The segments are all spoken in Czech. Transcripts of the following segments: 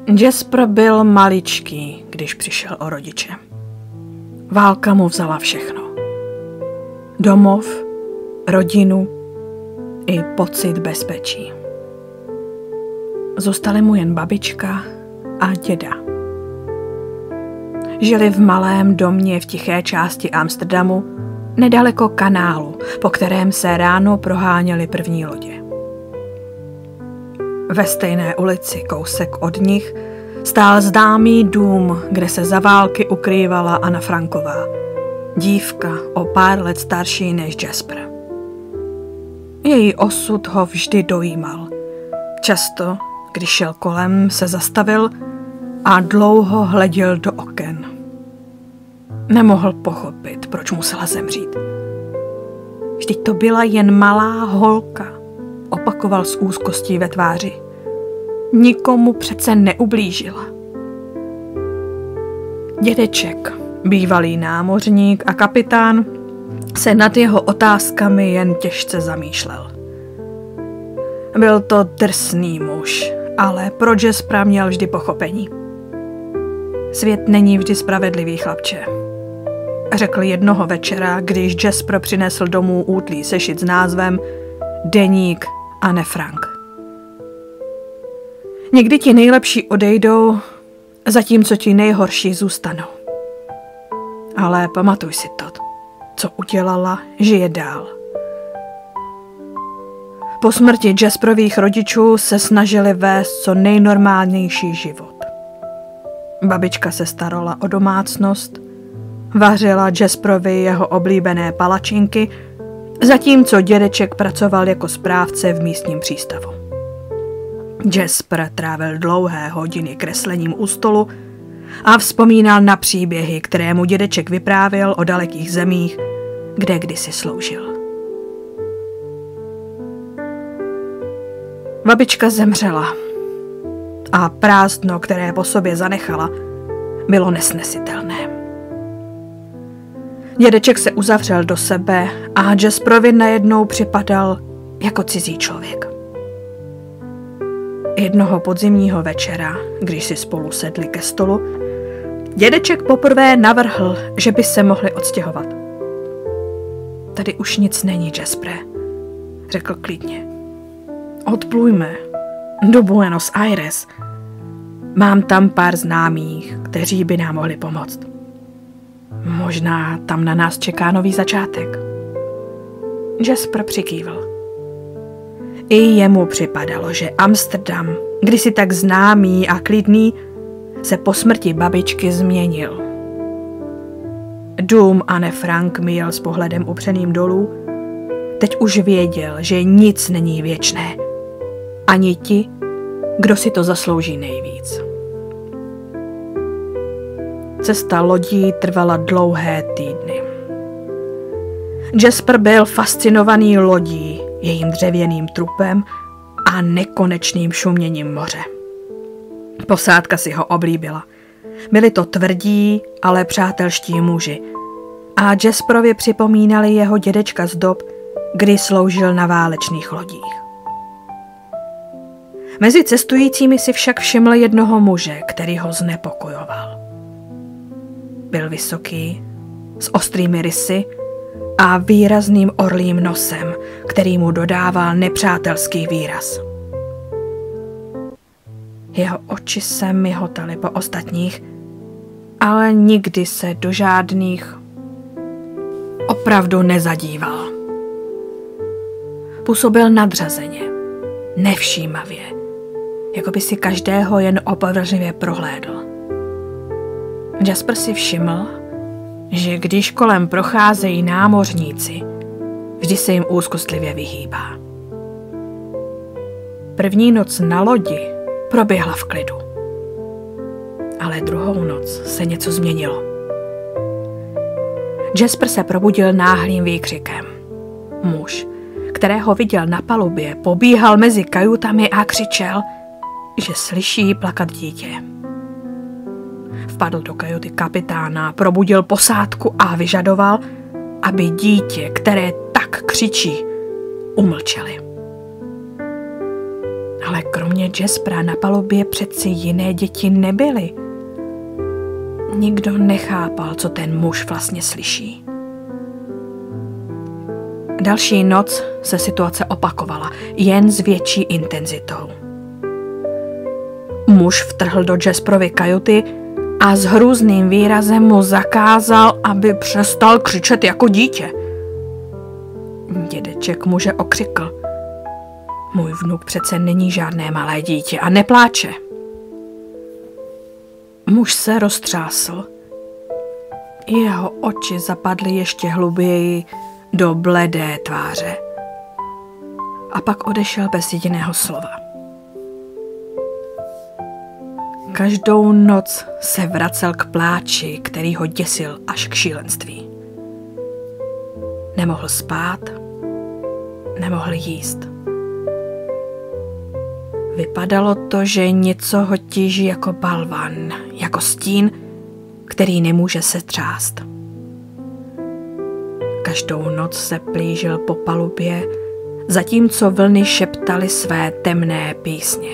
Jasper byl maličký, když přišel o rodiče. Válka mu vzala všechno. Domov, rodinu i pocit bezpečí. Zůstaly mu jen babička a děda. Žili v malém domě v tiché části Amsterdamu, nedaleko kanálu, po kterém se ráno proháněly první lodě. Ve stejné ulici, kousek od nich, stál známý dům, kde se za války ukrývala Anna Franková, dívka o pár let starší než Jasper. Její osud ho vždy dojímal. Často, když šel kolem, se zastavil a dlouho hleděl do oken. Nemohl pochopit, proč musela zemřít. Vždyť to byla jen malá holka, opakoval s úzkostí ve tváři. Nikomu přece neublížila. Dědeček, bývalý námořník a kapitán, se nad jeho otázkami jen těžce zamýšlel. Byl to drsný muž, ale pro Jaspera měl vždy pochopení. Svět není vždy spravedlivý, chlapče, řekl jednoho večera, když Jasper přinesl domů útlý sešit s názvem Deník Anne Frank. Někdy ti nejlepší odejdou, zatímco ti nejhorší zůstanou. Ale pamatuj si to, co udělala, žije dál. Po smrti Jasperových rodičů se snažili vést co nejnormálnější život. Babička se starala o domácnost, vařila Jasperovi jeho oblíbené palačinky, zatímco dědeček pracoval jako správce v místním přístavu. Jasper trávil dlouhé hodiny kreslením u stolu a vzpomínal na příběhy, které mu dědeček vyprávěl o dalekých zemích, kde kdysi sloužil. Babička zemřela a prázdno, které po sobě zanechala, bylo nesnesitelné. Dědeček se uzavřel do sebe a Jasperovi najednou připadal jako cizí člověk. Jednoho podzimního večera, když si spolu sedli ke stolu, dědeček poprvé navrhl, že by se mohli odstěhovat. Tady už nic není, Jaspere, řekl klidně. Odplujme do Buenos Aires. Mám tam pár známých, kteří by nám mohli pomoct. Možná tam na nás čeká nový začátek. Jasper přikývl. I jemu připadalo, že Amsterdam, kdysi tak známý a klidný, se po smrti babičky změnil. Dům Anne Frank míjel s pohledem upřeným dolů. Teď už věděl, že nic není věčné. Ani ti, kdo si to zaslouží nejvíc. Cesta lodí trvala dlouhé týdny. Jasper byl fascinovaný lodí, jejím dřevěným trupem a nekonečným šuměním moře. Posádka si ho oblíbila. Byli to tvrdí, ale přátelští muži a Jasperovi připomínali jeho dědečka z dob, kdy sloužil na válečných lodích. Mezi cestujícími si však všiml jednoho muže, který ho znepokojoval. Byl vysoký, s ostrými rysy a výrazným orlím nosem, který mu dodával nepřátelský výraz. Jeho oči se mihotaly po ostatních, ale nikdy se do žádných opravdu nezadíval. Působil nadřazeně, nevšímavě, jako by si každého jen opovržlivě prohlédl. Jasper si všiml, že když kolem procházejí námořníci, vždy se jim úzkostlivě vyhýbá. První noc na lodi proběhla v klidu. Ale druhou noc se něco změnilo. Jasper se probudil náhlým výkřikem. Muž, kterého viděl na palubě, pobíhal mezi kajutami a křičel, že slyší plakat dítě. Vpadl do kajuty kapitána, probudil posádku a vyžadoval, aby dítě, které tak křičí, umlčeli. Ale kromě Jaspera na palubě přeci jiné děti nebyly. Nikdo nechápal, co ten muž vlastně slyší. Další noc se situace opakovala, jen s větší intenzitou. Muž vtrhl do Jasperovy kajuty a s hrůzným výrazem mu zakázal, aby přestal křičet jako dítě. Dědeček muže okřikl. Můj vnuk přece není žádné malé dítě a nepláče. Muž se roztřásl. Jeho oči zapadly ještě hluběji do bledé tváře. A pak odešel bez jediného slova. Každou noc se vracel k pláči, který ho děsil až k šílenství. Nemohl spát, nemohl jíst. Vypadalo to, že něco ho tíží jako balvan, jako stín, který nemůže se třást. Každou noc se plížil po palubě, zatímco vlny šeptaly své temné písně.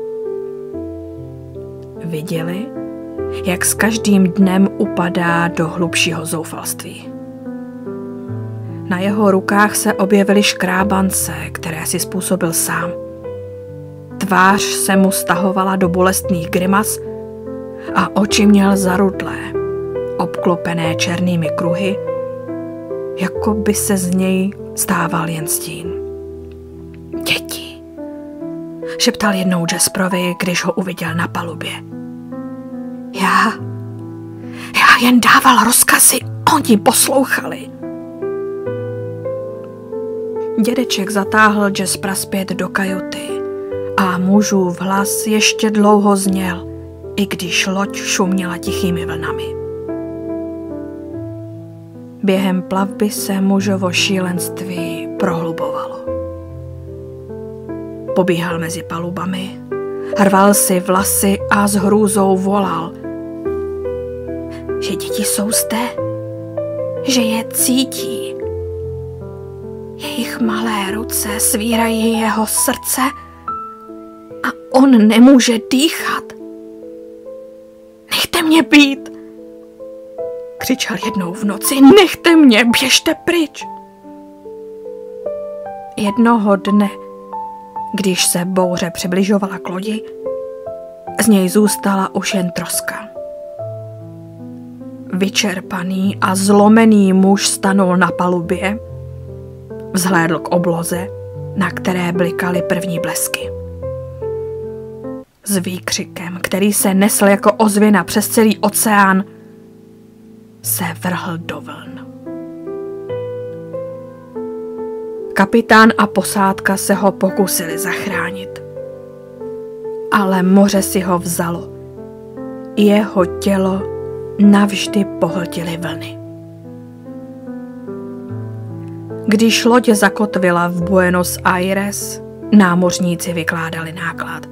Viděli, jak s každým dnem upadá do hlubšího zoufalství. Na jeho rukách se objevily škrábance, které si způsobil sám. Tvář se mu stahovala do bolestných grimas a oči měl zarudlé, obklopené černými kruhy, jako by se z něj stával jen stín. Děti, šeptal jednou Jasperovi, když ho uviděl na palubě. Já jen dával rozkazy, oni poslouchali. Dědeček zatáhl Jaspera zpět do kajuty a mužův hlas ještě dlouho zněl, i když loď šuměla tichými vlnami. Během plavby se mužovo šílenství prohlubovalo. Pobíhal mezi palubami, rval si vlasy a s hrůzou volal, že děti jsou zde, že je cítí. Jejich malé ruce svírají jeho srdce a on nemůže dýchat. Nechte mě být, křičel jednou v noci, nechte mě, běžte pryč. Jednoho dne, když se bouře přibližovala k lodi, z něj zůstala už jen troska. Vyčerpaný a zlomený muž stanul na palubě, vzhlédl k obloze, na které blikaly první blesky. S výkřikem, který se nesl jako ozvěna přes celý oceán, se vrhl do vln. Kapitán a posádka se ho pokusili zachránit, ale moře si ho vzalo. Jeho tělo navždy pohltily vlny. Když loď zakotvila v Buenos Aires, námořníci vykládali náklad.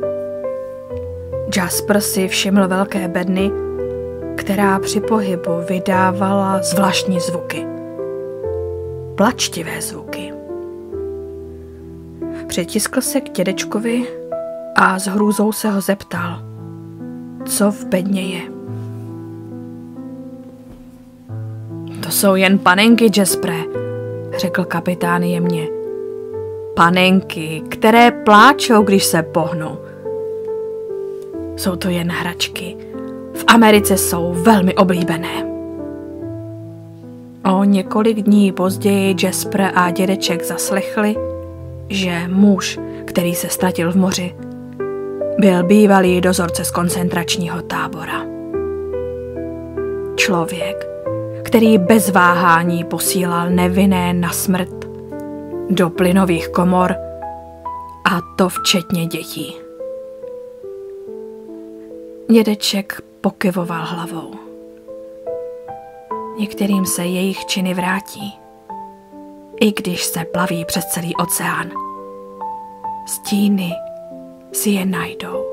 Jasper si všiml velké bedny, která při pohybu vydávala zvláštní zvuky. Plačtivé zvuky. Přitiskl se k dědečkovi a s hrůzou se ho zeptal, co v bedně je. To jsou jen panenky, Jaspere, řekl kapitán jemně. Panenky, které pláčou, když se pohnou. Jsou to jen hračky. V Americe jsou velmi oblíbené. O několik dní později Jasper a dědeček zaslechli, že muž, který se ztratil v moři, byl bývalý dozorce z koncentračního tábora. Člověk, který bez váhání posílal nevinné na smrt do plynových komor, a to včetně dětí. Dědeček pokyvoval hlavou. Některým se jejich činy vrátí, i když se plaví přes celý oceán. Stíny si je najdou.